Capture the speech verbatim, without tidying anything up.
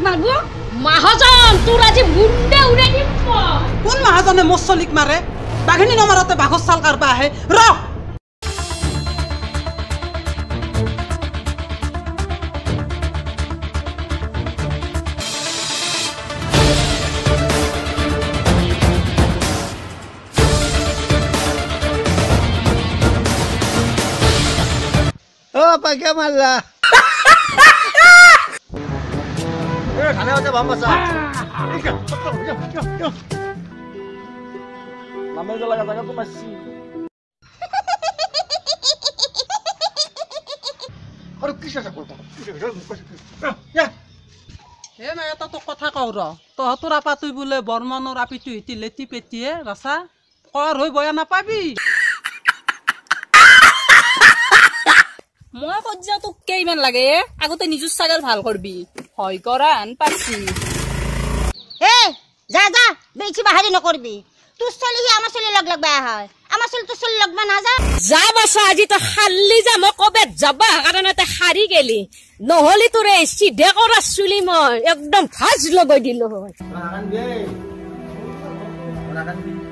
মারবো মহাজন তোর আজি মুন্ডে উড়ে দিব কোন মহাজনে মোর চলিক মারে বাঘিনী নমারতে বাঘর চাল কারবা আহে র Oh, pakai malah. Eh, kana aja bamba sa. Namanya jalan kata tuh masih. Aduh, kisah aku. Ya. হে মা এটা তো কথা কও র তহতোর আপা তুই বলে বর্মনর আপি তুই ইতি লেতি পেটিয়ে রাসা কর হই বয়া না পাবি মই কজ্জা তোক কেইমান লাগে আগতে নিজুর সাগাল ভাল করবি হয় করান পারছি এ যা যা বেশি বাহারি নকরবি তুই চলিহি আমার চলি লগ লগ বেয়া হয় আমার চলি তো চলি লগবা না যা যা বাসা আজি তো খাল্লি যা মই কবে যাবা কারণে তে হারি গেলি নহলি তোরে সিধে করা চুলি মই একদম ফাজ লগাই দিলো হয় Makan deh. Makan